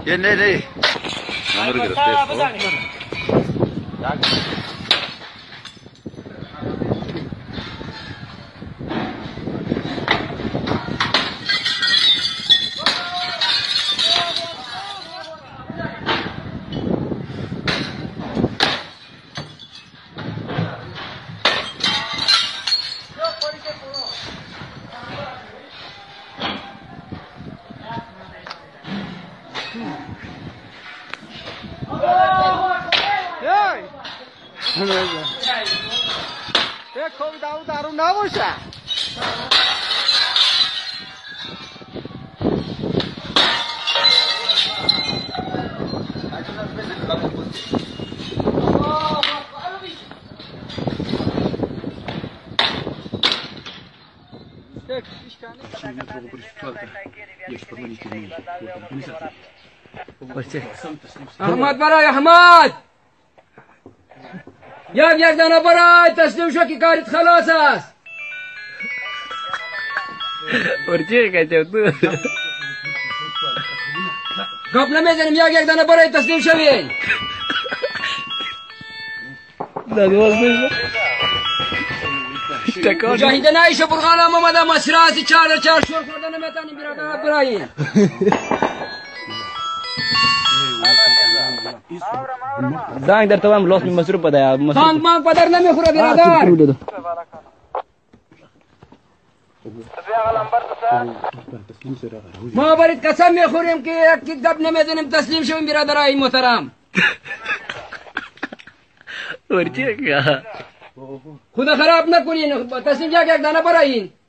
یه نه نه نمر گرفته दारू ना बोशा احمد برای احمد یک دانه برای تسلیم شو که کارت خلاص است. ورچه کچه تو گپ نمیزنیم یک دانه برای تسلیم شوین. دادواز نشو مجاهده نایشو برغان آمد مسراسی 4 شور کرده نمیتونیم برادر برایین. زنگ در توام لاس می مصروف بده. زنگ مانگ پدر نمیخوره برادر. ما برید قسم میخوریم که یک گپ نمیزنیم تسلیم شویم برادرای محترم. ورچه که خدا خراب نکنین تسلیم یک دانه برایین.